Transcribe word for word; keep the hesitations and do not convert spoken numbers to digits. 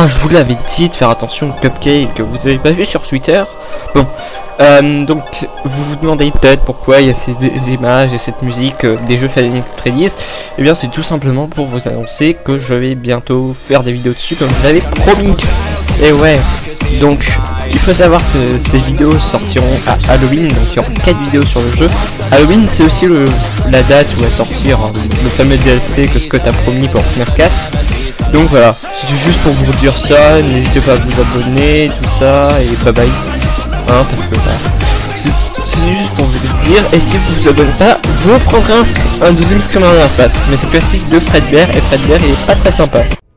Ah, je vous l'avais dit de faire attention au cupcake que vous avez pas vu sur Twitter. Bon, euh, donc vous vous demandez peut-être pourquoi il y a ces des images et cette musique euh, des jeux Final Fantasy. Eh bien, c'est tout simplement pour vous annoncer que je vais bientôt faire des vidéos dessus comme je l'avais promis. Et ouais, donc il faut savoir que ces vidéos sortiront à Halloween, donc il y aura quatre vidéos sur le jeu. Halloween, c'est aussi le, la date où va sortir hein, le fameux D L C que Scott a promis pour F quatre. Donc voilà, c'était juste pour vous dire ça, n'hésitez pas à vous abonner, tout ça, et bye bye. Hein, parce que voilà, c'est juste pour vous le dire, et si vous vous abonnez pas, vous prendrez un, un deuxième screen dans la face. Mais c'est classique de Fredbear, et Fredbear il est pas très sympa.